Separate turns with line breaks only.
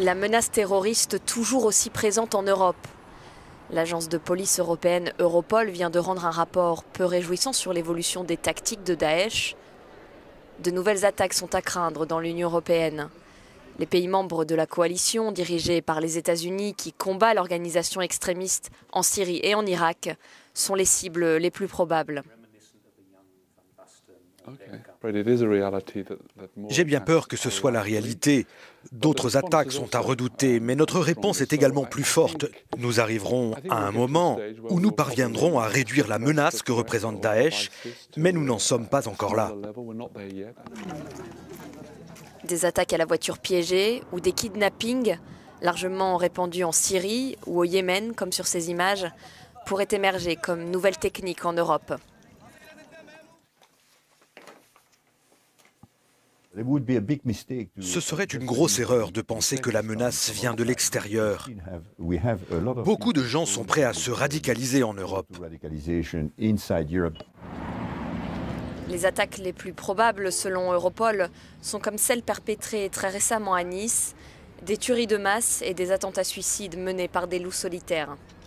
La menace terroriste toujours aussi présente en Europe. L'agence de police européenne Europol vient de rendre un rapport peu réjouissant sur l'évolution des tactiques de Daesh. De nouvelles attaques sont à craindre dans l'Union européenne. Les pays membres de la coalition, dirigée par les États-Unis qui combat l'organisation extrémiste en Syrie et en Irak, sont les cibles les plus probables.
J'ai bien peur que ce soit la réalité. D'autres attaques sont à redouter, mais notre réponse est également plus forte. Nous arriverons à un moment où nous parviendrons à réduire la menace que représente Daesh, mais nous n'en sommes pas encore là.
Des attaques à la voiture piégée ou des kidnappings, largement répandus en Syrie ou au Yémen, comme sur ces images, pourraient émerger comme nouvelles techniques en Europe.
Ce serait une grosse erreur de penser que la menace vient de l'extérieur. Beaucoup de gens sont prêts à se radicaliser en Europe.
Les attaques les plus probables, selon Europol, sont comme celles perpétrées très récemment à Nice, des tueries de masse et des attentats suicides menés par des loups solitaires.